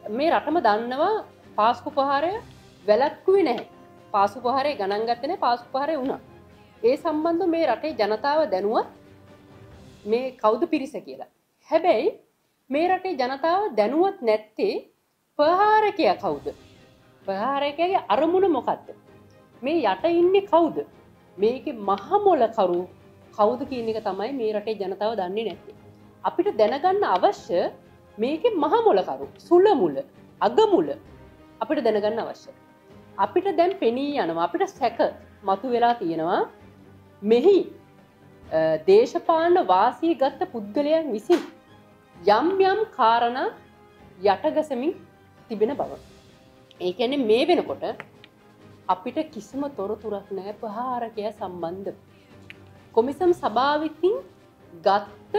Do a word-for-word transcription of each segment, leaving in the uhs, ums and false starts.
මේ රටම දන්නවා පාස්කු ප්‍රහාරය වැළැක්වුවේ නැහැ. පාස්කු ප්‍රහාරය ගණන් ගත්තේ නැහැ. පාස්කු ප්‍රහාරය වුණා. ඒ සම්බන්ධව මේ රටේ ජනතාව දැනුවත් මේ කවුද පිරිස කියලා. හැබැයි මේ රටේ ජනතාව දැනුවත් නැත්තේ ප්‍රහාරකයා කවුද? ප්‍රහාරකයාගේ අරමුණ මොකද්ද? මේ යට ඉන්නේ කවුද? මේකේ මහ මොළ කරු කවුද කියන එක තමයි මේ රටේ ජනතාව දන්නේ නැත්තේ. අපිට දැනගන්න අවශ්‍ය මේකේ මහ මොළ කරු, සුල මුල, අග මුල අපිට දැනගන්න අවශ්‍යයි. අපිට දැන් පෙනී යනවා, අපිට සැක මතුවලා තියෙනවා මෙහි දේශපාලන වාසිය ගත්ත පුද්ගලයන් විසින් යම් යම් කාරණා යටගසමින් තිබෙන බව. ඒ කියන්නේ මේ වෙනකොට අපිට කිසිම තොරතුරක් නැහැ ප්‍රහාරකයා සම්බන්ධ. කොමිසම් සභාවකින් ගත්ත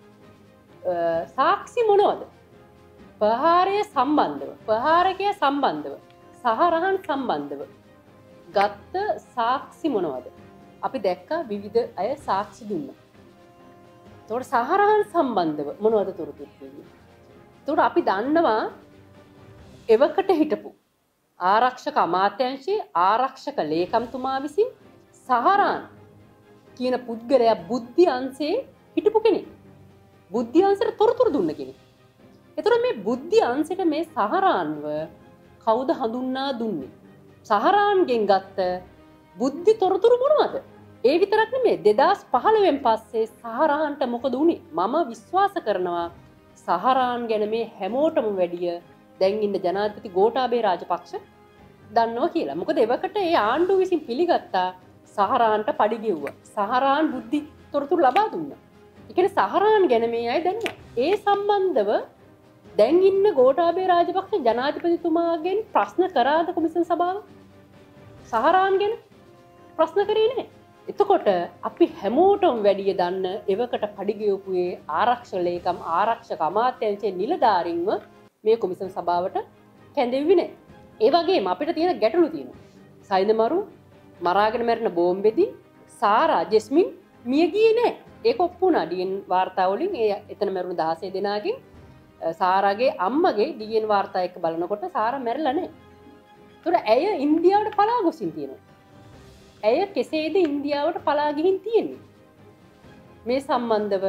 සාක්ෂි මොනවද? ප්‍රහාරය සම්බන්ධව, ප්‍රහාරකයා සම්බන්ධව, සහරහන් සම්බන්ධව ගත්ත සාක්ෂි මොනවද? අපි දැක්කා විවිධ අය සාක්ෂි දුන්නා. ඒතකොට සහරහන් සම්බන්ධව මොනවද තොරතුරු තියෙන්නේ? ඒතකොට අපි දන්නවා එවකට හිටපු ආරක්ෂක අමාත්‍යාංශයේ ආරක්ෂක ලේකම්තුමා විසින් සහරාන් කියන පුද්ගලයා බුද්ධි අංශයේ හිටපු කෙනෙක්. බුද්ධි අංශයට තොරතුරු දුන්න කෙනෙක්. ඒතර මේ බුද්ධි අංශයට මේ සහරාන්ව කවුද හඳුන්වා දුන්නේ? සහරාන්ගෙන් ගත්ත බුද්ධි තොරතුරු මොනවද? ඒ විතරක් නෙමෙයි දෙදාස් පහළොවෙන් පස්සේ සහරාන්ට මොකද වුනේ? මම විශ්වාස කරනවා සහරාන් ගැන මේ හැමෝටම වැඩිය දැන් ඉන්න ජනාධිපති ගෝඨාභය රාජපක්ෂ දන්නවා කියලා. මොකද එවකට ඒ ආණ්ඩුව විසින් පිළිගත්තා සහරාන්ට පඩි ගෙව්වා. සහරාන් බුද්ධි තොරතුරු ලබා දුන්නා. ඒ කියන්නේ සහරාන් ගැන මේ අය දන්නවා. ඒ සම්බන්ධව දැන් ඉන්න ගෝඨාභය රාජපක්ෂ ජනාධිපතිතුමාගෙන් ප්‍රශ්න කරාද කොමිසම් සභාව? සහරාන් ගැන ප්‍රශ්න කරේ නැහැ. එතකොට අපි හැමෝටම වැඩිය දන්න එවකට පඩි ගෙවපුවේ ආරක්ෂක ලේකම් ආරක්ෂක අමාත්‍යාංශයේ නිලධාරීන්ව මේ කොමිසම් සභාවට කැඳෙව්වේ නැහැ. ඒ වගේම අපිට තියෙන ගැටලු තියෙනවා. සයින්දමරු මරාගෙන මැරෙන බෝම්බෙදී සාරා ජෙස්මින් මිය ගියේ නැහැ. ඒක ඔප්පු වුණා ඩීඑන් වාර්තා වලින්. ඒ එතන මැරුණු දහසය දෙනාගෙන් සාරාගේ අම්මගේ ඩීඑන් වාර්තා එක්ක බලනකොට සාරා මැරිලා නැහැ. ඒතර ඇය ඉන්දියාවට පලා ගොසින් තියෙනවා. ඇය කෙසේද ඉන්දියාවට පලා ගිහින් තියෙන්නේ? මේ සම්බන්ධව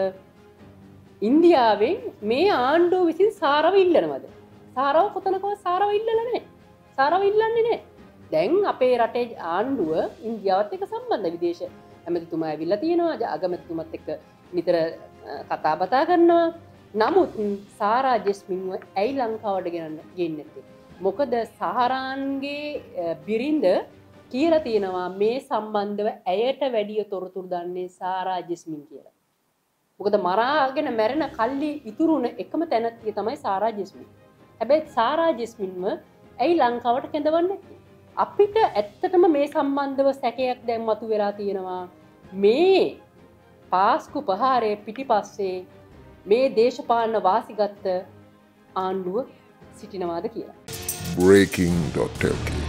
ඉන්දියාවෙන් මේ ආණ්ඩුව විසින් සාරව ඉල්ලනවද? සාරව කොතනකවත් සාරව ඉල්ලලා නැහැ. සාරව ඉල්ලන්නේ නැහැ. දැන් අපේ රටේ ආණ්ඩුව ඉන්දියාවත් එක්ක සම්බන්ධ විදේශ ඇමතිතුමා ඇවිල්ලා තියෙනවා. අගමැතිතුමත් එක්ක නිතර කතා බතා කරනවා. නමුත් සාරා ජෙස්මින්ව ඇයි ලංකාවට ගෙනන්න ගෙන්නේ නැත්තේ? මොකද සහරාන්ගේ බිරිඳ කියලා තියෙනවා මේ සම්බන්ධව ඇයට වැඩිය තොරතුරු දන්නේ සාරා ජෙස්මින් කියලා. මොකද මරාගෙන මැරෙන කල්ලි ඉතුරුන එකම තැනත්තිය තමයි සාරා ජෙස්මින්. හැබැයි සාරා ජෙස්මින්ව ඇයි ලංකාවට කැඳවන්නේ නැත්තේ? අපිට ඇත්තටම මේ සම්බන්ධව සැකයක් දැන් මතුවලා තියෙනවා. මේ පාස්කු ප්‍රහාරයේ පිටිපස්සේ මේ දේශපාලන වාසිගත් ආණ්ඩුව සිටිනවාද කියලා. breaking dot l k